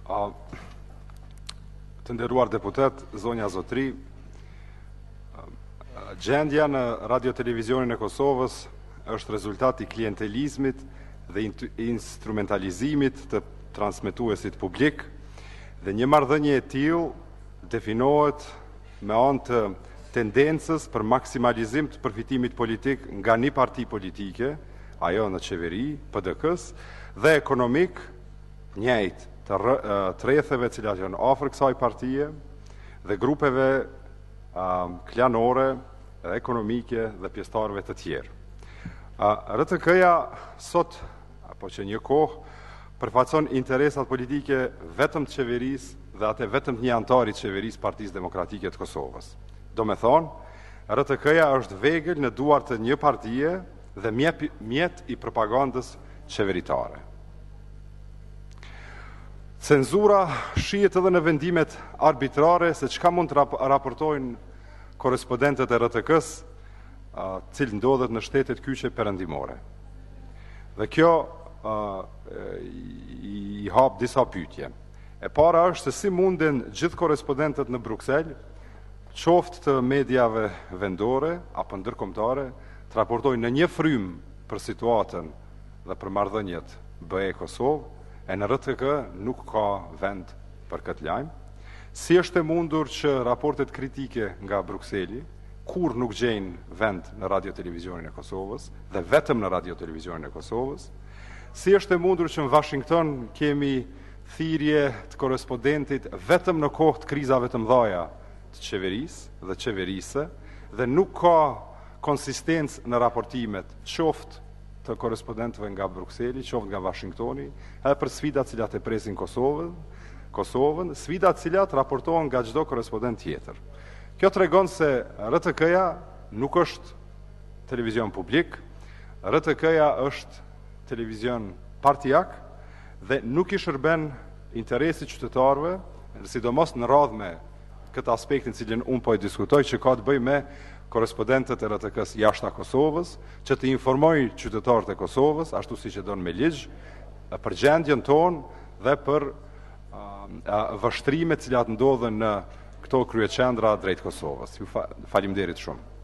A, Të nderuar deputet, zonja zotri, gjendja në radio-televizionin e Kosovës është rezultat i klientelizmit dhe instrumentalizimit të transmetuesit publik dhe një marrëdhënie e tillë definohet me anë të tendencës për maksimalizim të përfitimit politik nga një parti politike, ajo në qeveri, PDK-s, dhe ekonomik, njëjtë të rretheve cilat janë afër kësaj partie dhe grupeve klanore dhe ekonomike dhe pjesëtarëve të tjerë. RTK-ja sot, apo që një kohë, përfaqëson interesat politike vetëm të qeverisë dhe atë vetëm të një antari të qeverisë Partisë Demokratike të Kosovës. Do me thonë, RTK-ja është vegël në duart të një partie dhe mjet i propagandës qeveritare. Cenzura shihet edhe në vendimet arbitrare se çka mund të raportojnë korrespondentët e RTK-s, cilë ndodhet në shtetet kyçe perëndimore. Dhe kjo i hap disa pyetje. E para është se si munden gjithë korrespondentët në Bruksel, qoftë të mediave vendore apo ndërkombëtare, të raportojnë në një frym për situatën dhe për marrëdhëniet BE Kosovë, e në RTK nuk ka vend për këtë lajm. Si është e mundur që raportet kritike nga Brukseli kur nuk gjejnë vend në radio-televizionin e Kosovës dhe vetëm në radio-televizionin e Kosovës? Si është e mundur që në Washington kemi thirrje të korrespondentit vetëm në kohë të krizave të mëdha të qeverisë dhe qeverisë dhe nuk ka konsistencë në raportimet qoftë të korrespondentëve nga Brukseli, qoftë nga Washingtoni, edhe për sfidat cilat e presin Kosovën, sfidat cilat raportohen nga çdo korrespondent tjetër. Kjo tregon se RTK-ja nuk është televizion publik, RTK-ja është televizion partijak dhe nuk i shërben interesit qytetarëve, sidomos në radhë me këtë aspektin cilin unë po e diskutoj, që ka të bëjë me korrespondentët e RTK-s jashtë Kosovës, që të informojnë qytetarët e Kosovës, ashtu siç e don me ligj, për gjendjen tonë dhe për vështrimet cilat ndodhen në këto kryeqendra drejt Kosovës. Ju faleminderit shumë.